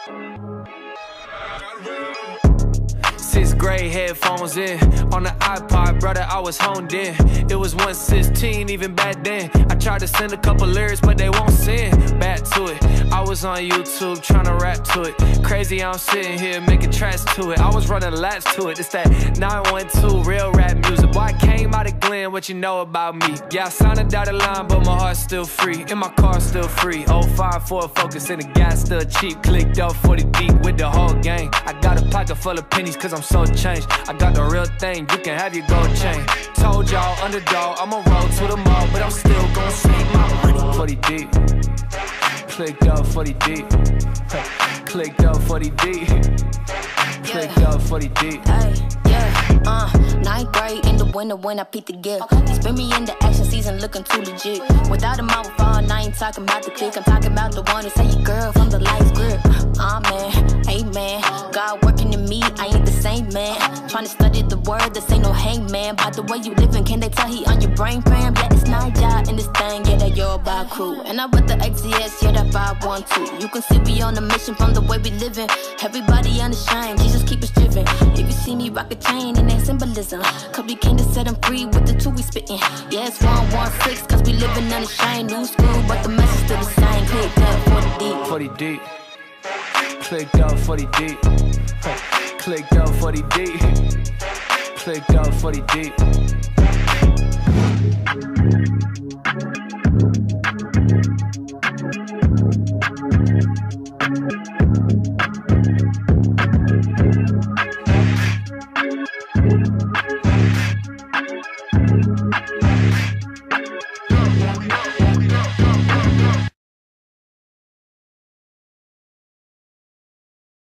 Sixth grade, headphones in. On the iPod, brother, I was honed in. It was 116, even back then. I tried to send a couple lyrics, but they won't send. Back to it. I was on YouTube trying to rap to it. Crazy, I'm sitting here making tracks to it. I was running laps to it. It's that 912 real rap music. Boy, I came out of Glen, what you know about me? Yeah, I signed a dotted line, but my heart's still free. And my car's still free. 05 Ford Focus and the gas still cheap. Clicked up 40 deep with the whole gang. I got a pocket full of pennies cause I'm so changed. I got the real thing, you can have your gold chain. Told y'all, underdog, I'ma roll to the mall, but I'm still gon' save my money. 40 deep, clicked up 40 deep, clicked up 40 deep, clicked up 40 deep. Ninth grade in the winter when I peeped the gift. You spin me in the action season looking too legit. Without a mouth on, I ain't talking about the clique. I'm talking about the one who say your girl from the life's grip. Man, amen. God working in me, I ain't the same man. Trying to study the word, this ain't no hangman. By the way you living, can they tell he on your brain cram? Yeah, it's night job in this thing, yeah, that your by crew. And I with the XCS, yeah, that 512. You can see we on a mission from the way we living. Everybody unashamed, Jesus keep us driven. If you see me rock a chain in that symbolism, cause we came to set them free with the two we spittin'. Yeah, it's 116, cause we living unashamed. New school, but the message still the same. Clicked up 40 deep. 40 deep. Clicked up 40 deep. Clicked up 40 deep. Clicked up 40 deep.